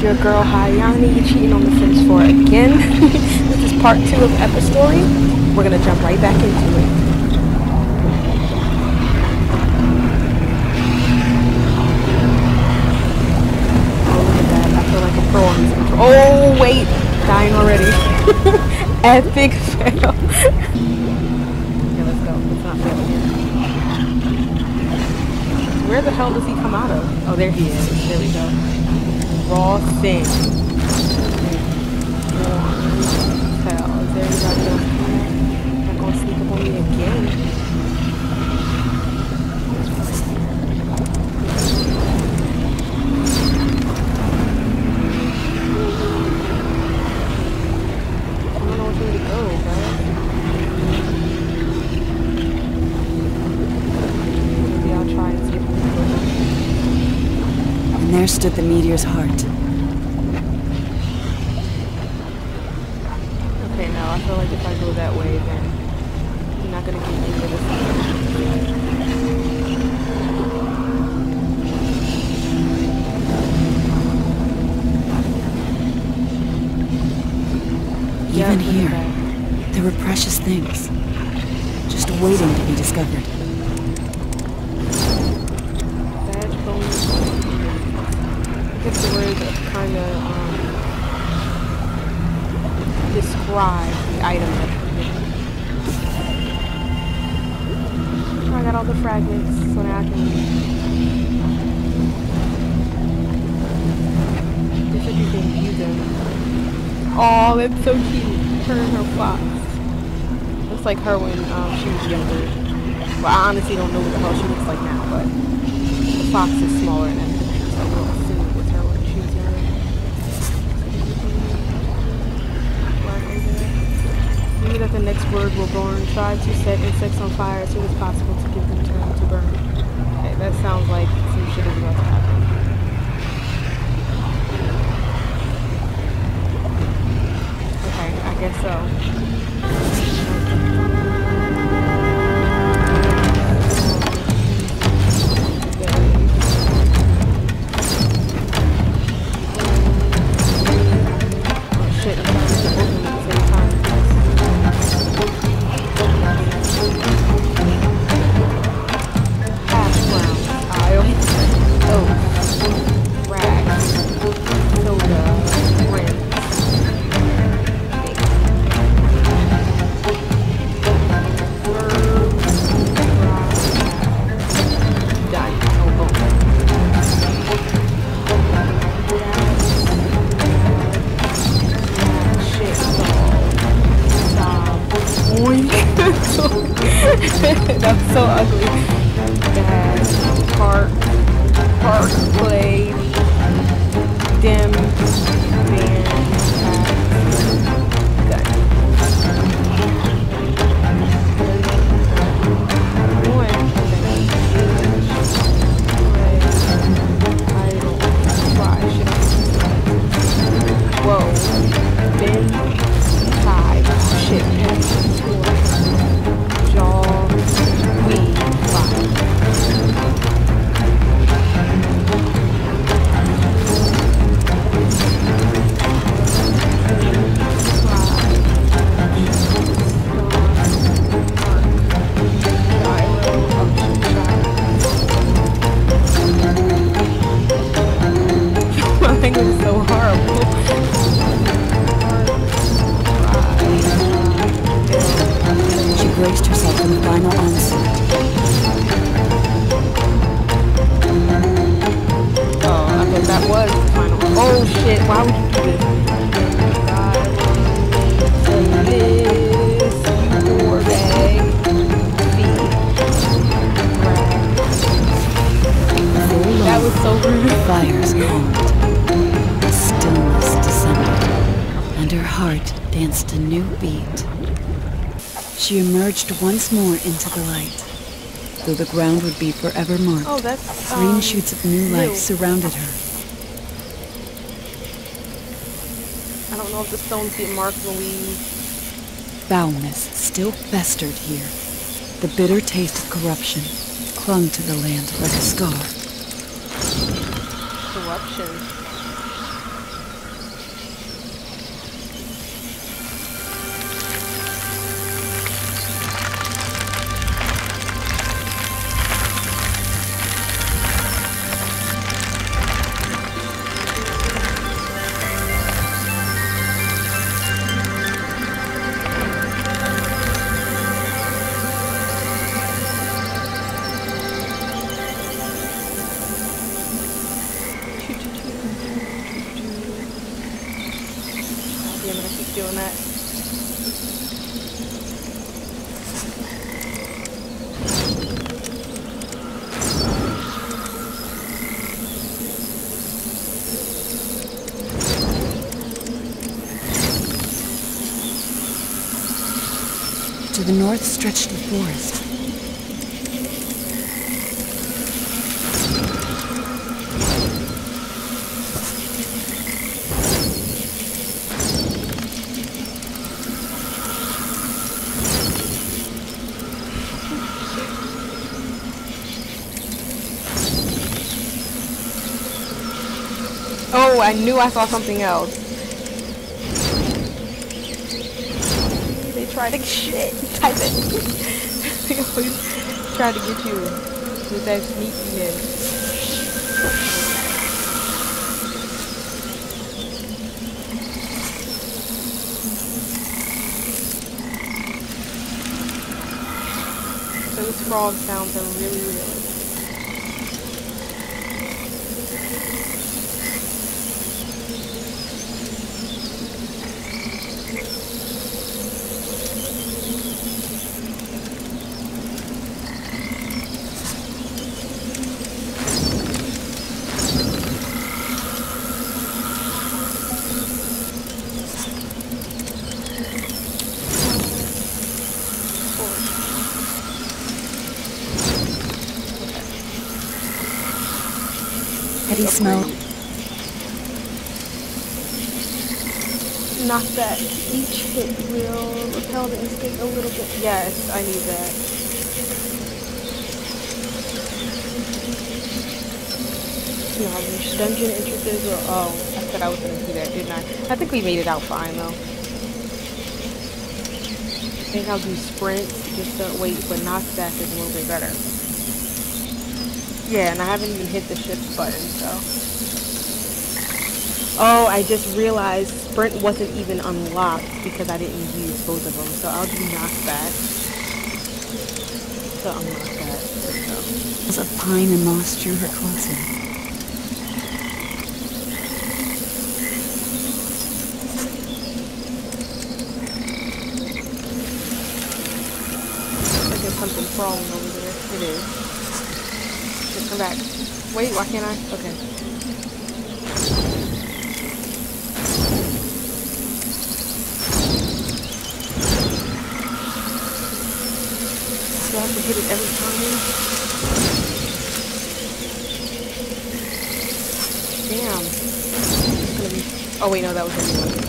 your girl Hayani cheating on the Sims 4 again. This is part 2 of Epistory. We're gonna jump right back into it. Oh, look at that. I feel like a pro on this control. Oh, wait. Dying already. Epic fail. Okay, let's go. Let's not fail again. Where the hell does he come out of? Oh, there he is. There we go. Raw sin. Hell, is there anybody else here? Not gonna sneak up on me again. I don't know which way to go, right? Maybe I'll try and see if I can go down. And there stood the meteor's heart. Okay, now I feel like if I go that way, then I'm not gonna get into this. Even here, there were precious things, just waiting to be discovered. Badge bonus. I guess the word that kind of describe the item that's hidden. I got all the fragments, so now I can guess if you can view them. Oh, that's so cute. Her and her fox. Looks like her when she was younger. Well, I honestly don't know what the hell she looks like now, but the fox is smaller and everything, so we'll assume it was her when she was younger. Maybe that the next word will burn. Try to set insects on fire as soon as possible to give them time to burn. Okay, that sounds like some shit is about to happen. Okay, I guess so. That's so ugly. Dad, park, play, dim, band, gun. Whoa. Bin, tie, shit, jaw, weed, fire. Braced herself in the final onslaught. Oh, I thought that was the final. Oh shit, why would you do this? That was so rude. The fires calmed. The stillness descended, and her heart danced a new beat. She emerged once more into the light, though the ground would be forever marked. Oh, that's green shoots of new life surrounded her. I don't know if the stones get marked when we... Foulness still festered here. The bitter taste of corruption clung to the land like a scar. Corruption. Damn it, I keep doing that. To the north stretched the forest. Oh, I knew I saw something else. They try to shit. Type it. They always try to get you with that sneakiness. Those frog sounds are really real. Heady smell. Not that each hit will repel the instinct a little bit. Yes, I need that. You know, which dungeon entrances or oh, I said I was gonna do that, didn't I? I think we made it out fine though. I think I'll do sprints just to wait, but knockback is a little bit better. Yeah, and I haven't even hit the shift button, so. Oh, I just realized sprint wasn't even unlocked because I didn't use both of them, so I'll do knockback to unlock that. As a pine and moss drew her closer. Like there's something crawling over there. It is. Just come back. Wait, why can't I? Okay. Do I have to hit it every time? Damn. It's gonna be... Oh wait, no, that was a new one.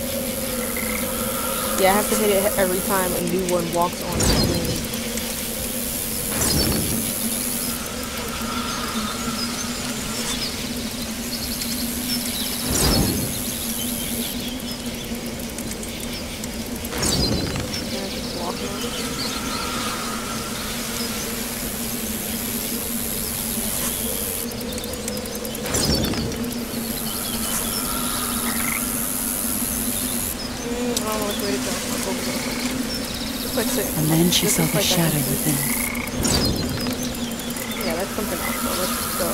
Yeah, I have to hit it every time a new one walks on the screen. And then she saw the shadow within. Yeah, that's something else though. Let's go.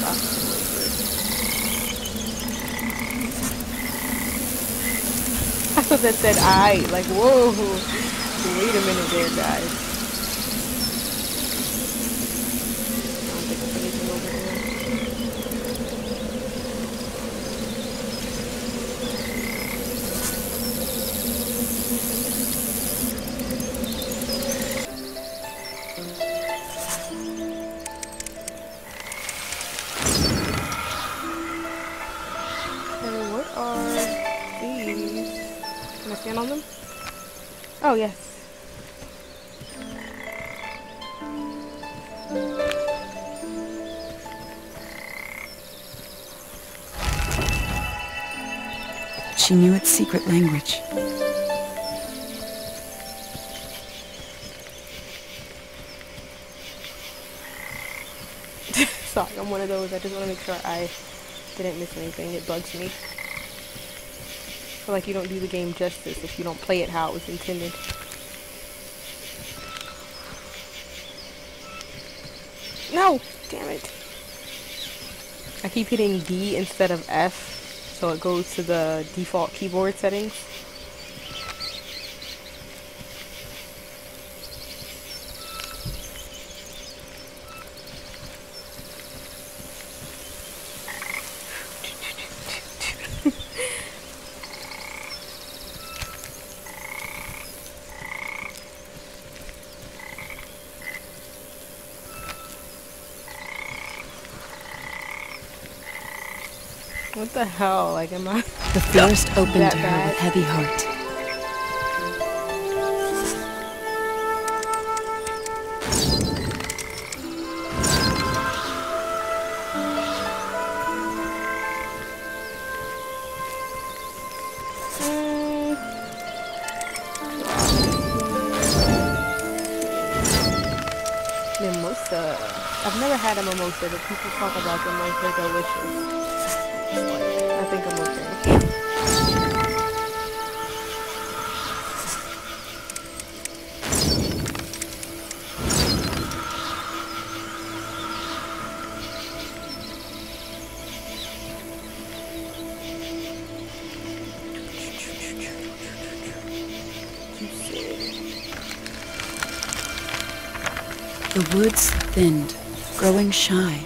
I thought that said I. Like, whoa. Wait a minute there, guys. I don't think there's anything over here. Stand on them? Oh, yes. She knew its secret language. Sorry, I'm one of those. I just want to make sure I didn't miss anything. It bugs me. I feel like you don't do the game justice if you don't play it how it was intended. No! Damn it. I keep hitting D instead of F. So it goes to the default keyboard settings. What the hell? Like, am I The forest opened that to her bad? with heavy heart. Mimosa. I've never had a mimosa, but people talk about them like they're delicious. I think I'm okay. The woods thinned, growing shy.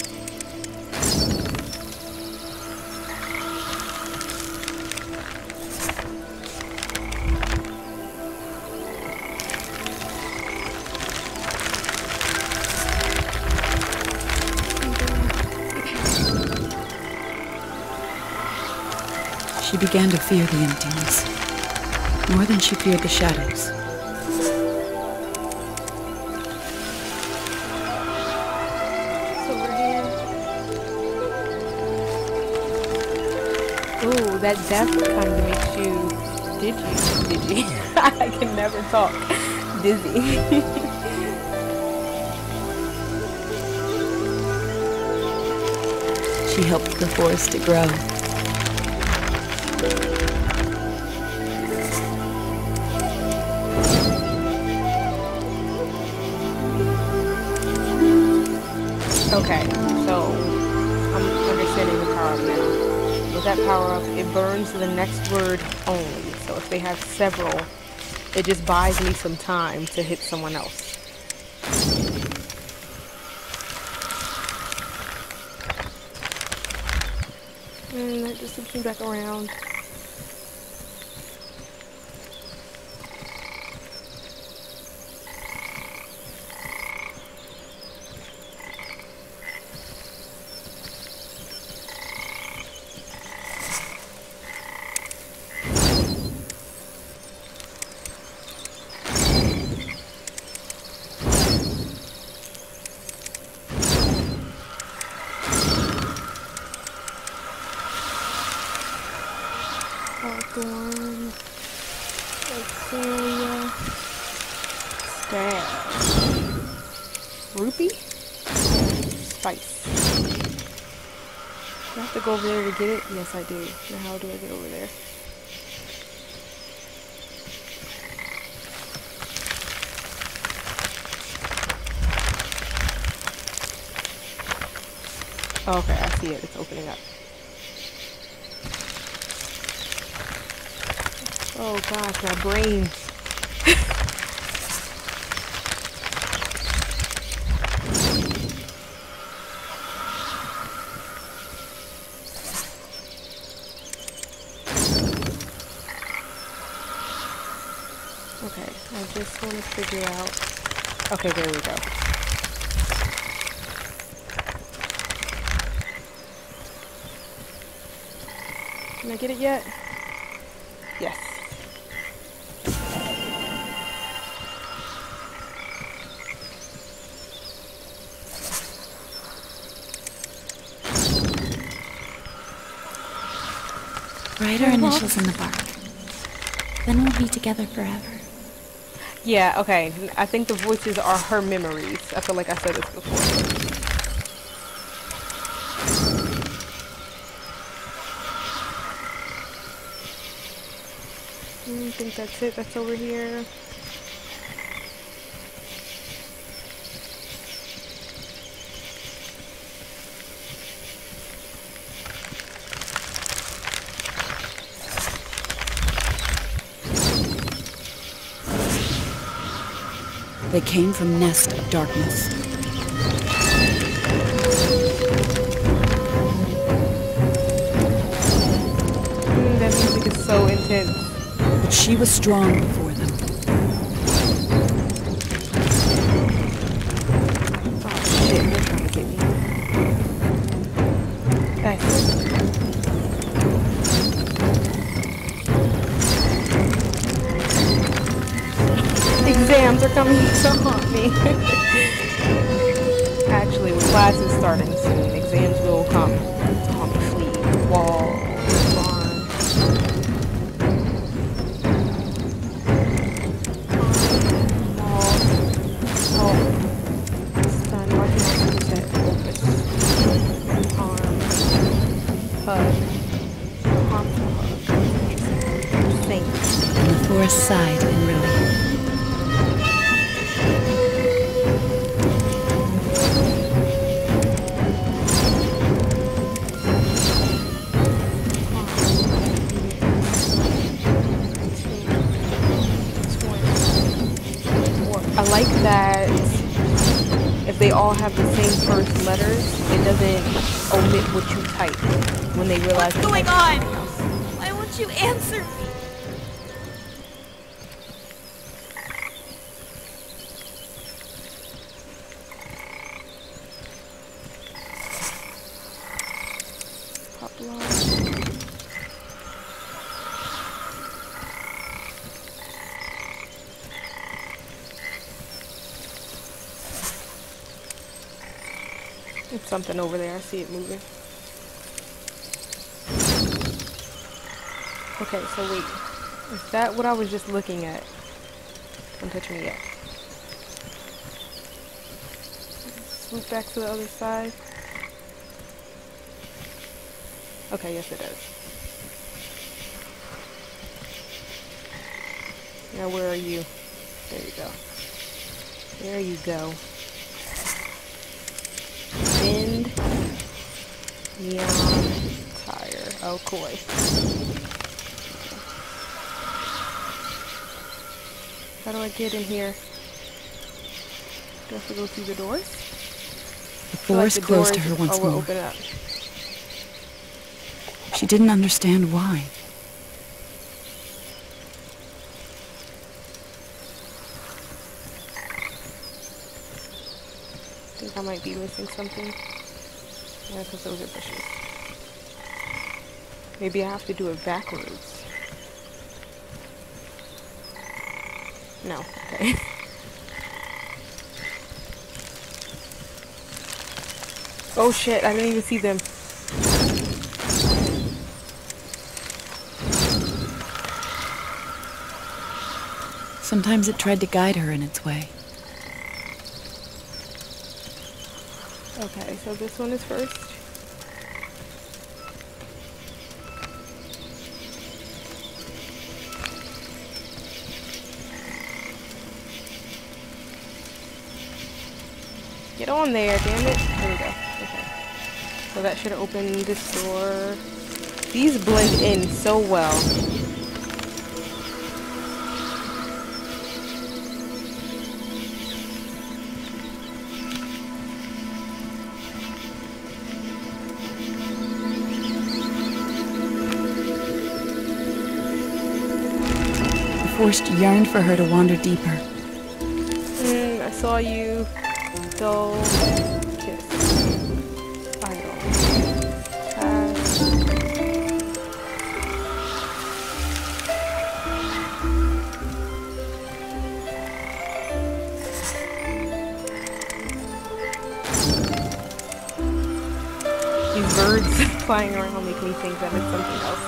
She began to fear the emptiness, more than she feared the shadows. Ooh, that death kind of makes you dizzy. I can never talk. Dizzy. She helped the forest to grow. Okay, so I'm understanding the power up now. With that power up, it burns the next word only. So if they have several, it just buys me some time to hit someone else. And that just loops me back around. Hawthorne, Celia, Stab, Rupee, Spice. Do I have to go over there to get it? Yes, I do. Now how do I get over there? Oh, okay, I see it. It's opening up. Oh gosh, my brain. Okay, I just want to figure out. Okay, there we go. Can I get it yet? Yes. Write our initials in the bark. Then we'll be together forever. Yeah, okay. I think the voices are her memories. I feel like I said this before. I think that's it. That's over here. They came from Nest of Darkness. That music is so intense. But she was strong before them. Oh shit, they're trying to get me. Nice. Exams are coming to haunt me. Actually, when class is starting soon, exams will come to haunt me. Flee, wall, barn. Wall. Stun, marking on set, focus. Arm. Hug. Harmful hug. Sink. And the forest sighed in relief. I like that if they all have the same first letters, it doesn't omit what you type when they realize what's going on? Why won't you answer me? It's something over there. I see it moving. Okay, so wait. Is that what I was just looking at? Don't touch me yet. Swoop back to the other side. Okay, yes it does. Now where are you? There you go. There you go. Wind, neon, tire. Oh, coy. How do I get in here? Do I have to go through the doors? The forest closed to her once more. Open up. She didn't understand why. I think I might be missing something. Yeah, because those are bushes. Maybe I have to do it backwards. No, okay. Oh shit, I didn't even see them. Sometimes it tried to guide her in its way. Okay, so this one is first. Get on there, damn it. There we go. Okay. So that should open this door. These blend in so well. The forest yearned for her to wander deeper. I saw you. Dull. Kiss. Idle. Pass. These birds flying around make me think that it's something else.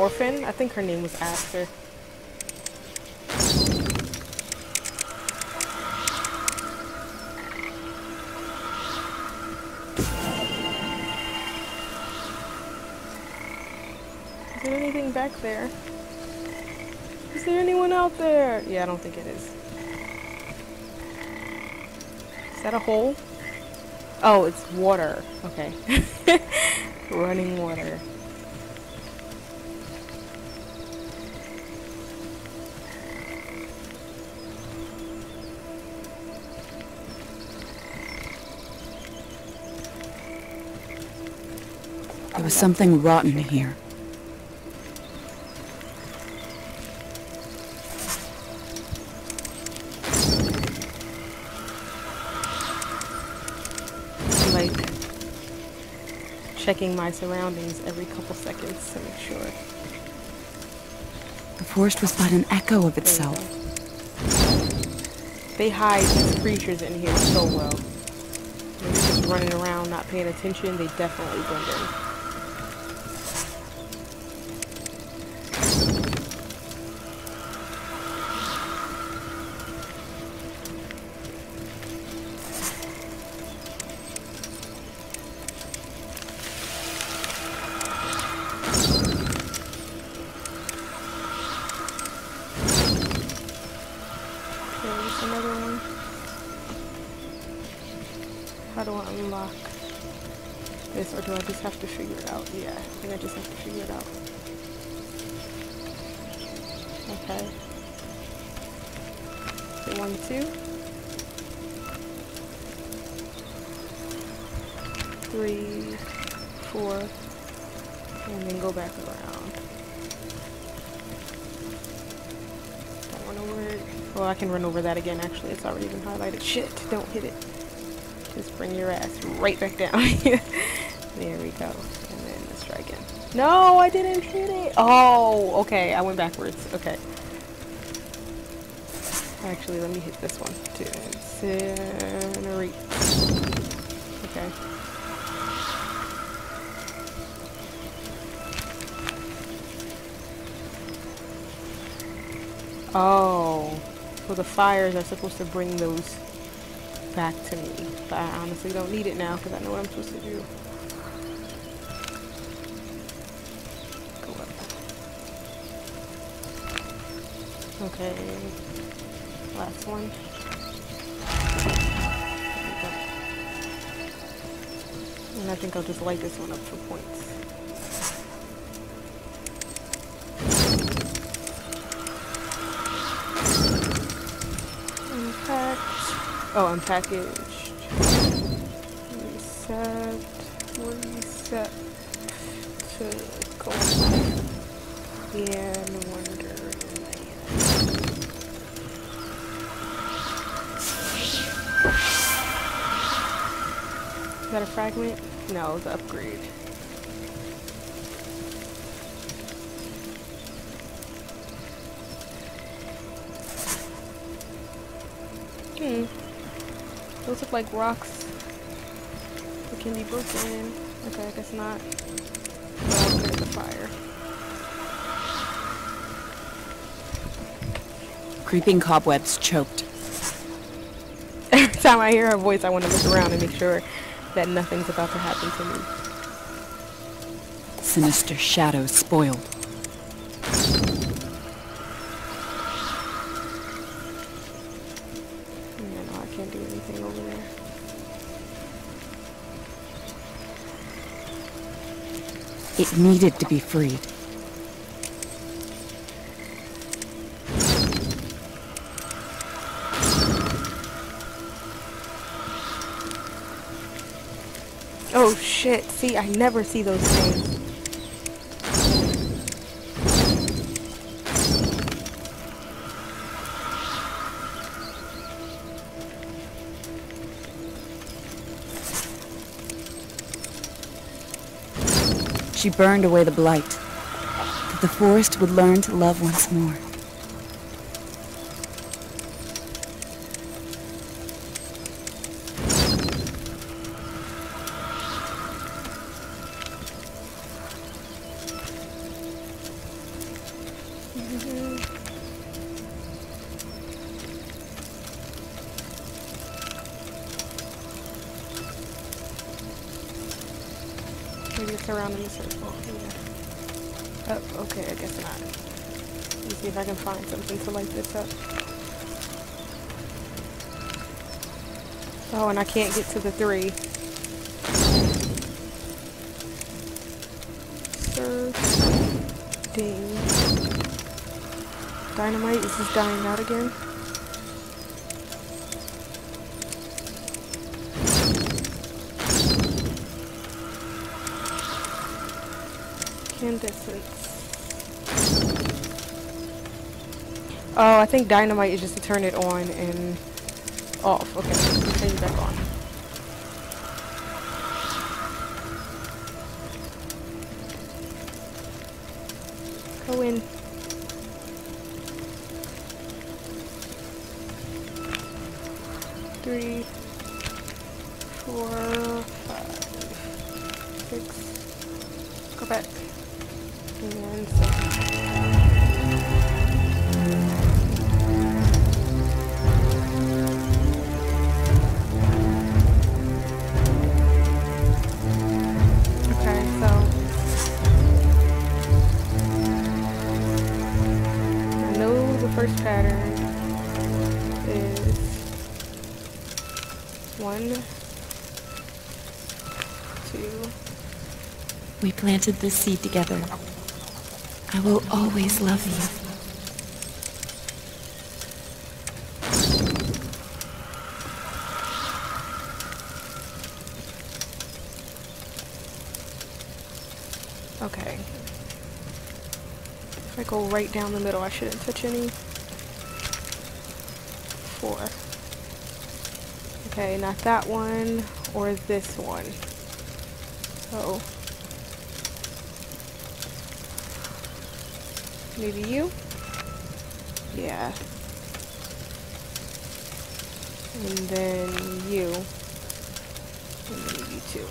orphan. I think her name was Aster. Is there anything back there? Is there anyone out there? Yeah, I don't think it is. Is that a hole? Oh, it's water. Okay. Running water. There was something rotten here. Like checking my surroundings every couple seconds to make sure. The forest was but an echo of itself. They hide these creatures in here so well. They're just running around, not paying attention. They definitely blend in. Another one. How do I unlock this, or do I just have to figure it out? Yeah, I think I just have to figure it out. Okay. Is it 1, 2? 3, 4, and then go back around. Don't run over it. Well, I can run over that again, actually. It's already been highlighted. Shit, don't hit it. Just bring your ass right back down. There we go. And then let's try again. No, I didn't hit it. Oh, okay. I went backwards. Okay. Actually, let me hit this one too. Incinerate. Okay. Oh. So the fires are supposed to bring those back to me. But I honestly don't need it now because I know what I'm supposed to do. Go up. Okay. Last one. And I think I'll just light this one up for points. Oh, unpackaged. Reset. Reset. To go. And Wonderland. Is that a fragment? No, it's an upgrade. Those look like rocks that can be broken. Okay, I guess not. I'll put it in the fire. Creeping cobwebs choked. Every time I hear her voice, I want to look around and make sure that nothing's about to happen to me. Sinister shadows spoiled. Can't do anything over there. It needed to be freed. Oh shit, see, I never see those things. She burned away the blight, that the forest would learn to love once more. Maybe it's around in the circle. Yeah. Oh, okay, I guess not. Let me see if I can find something to light this up. Oh, and I can't get to the 3. Ding. Dynamite, is this dying out again? Incandescence. Oh, I think dynamite is just to turn it on and off. Okay, let's turn it back on. Go in. Three, 4, 5, 6. Go back. And 7. First pattern is 1, 2. We planted this seed together. I will always love you. Okay. If I go right down the middle, I shouldn't touch any. 4. Okay, not that one or this one. So maybe you? Yeah. And then you. And then you too.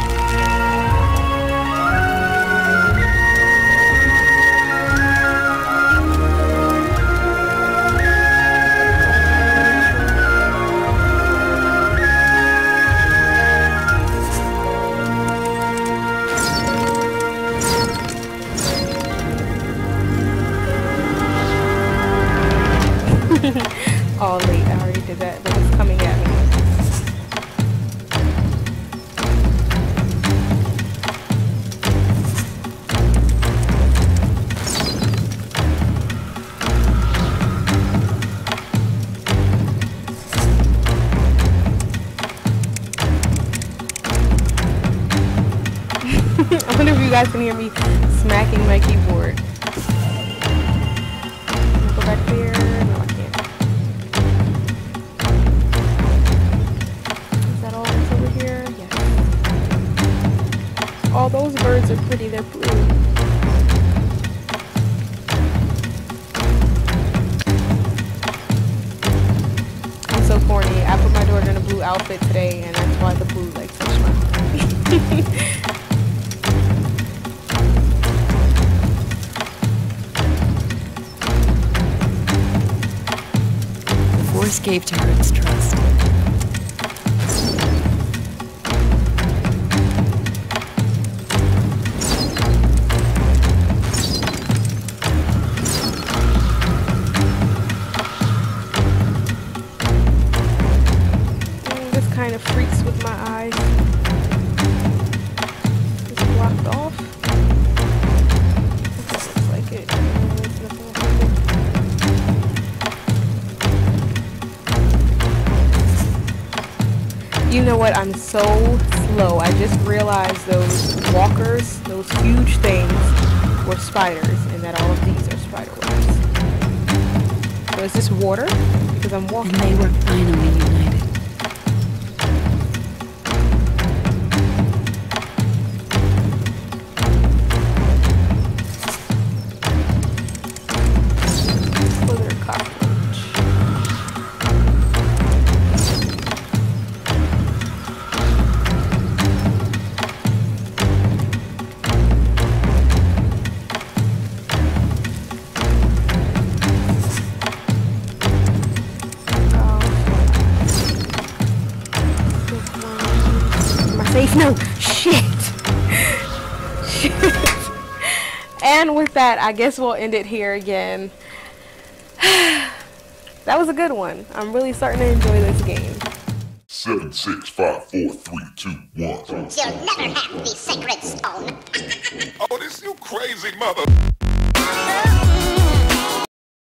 Oh, late. I already did that, but it's coming at me. I wonder if you guys can hear me smacking my keyboard. Go back there. No, I can't. Is that all that's over here? Yes. All those birds are pretty. They're blue. I'm so corny. I put my daughter in a blue outfit today, and that's why the blue like touched my Force gave to her its trust. This kind of freaks with my eyes. It's blocked off. This looks like it. It's nothing like it. You know what? I'm so slow. I just realized those walkers, those huge things, were spiders, and that all of these are spider webs. So is this water? Because I'm walking. And they were finally united. Slither cockroach. face. No, shit. Shit. And with that, I guess we'll end it here again. That was a good one. I'm really starting to enjoy this game. 7, 6, 5, 4, 3, 2, 1. You'll never have the sacred stone. Oh, this you crazy mother.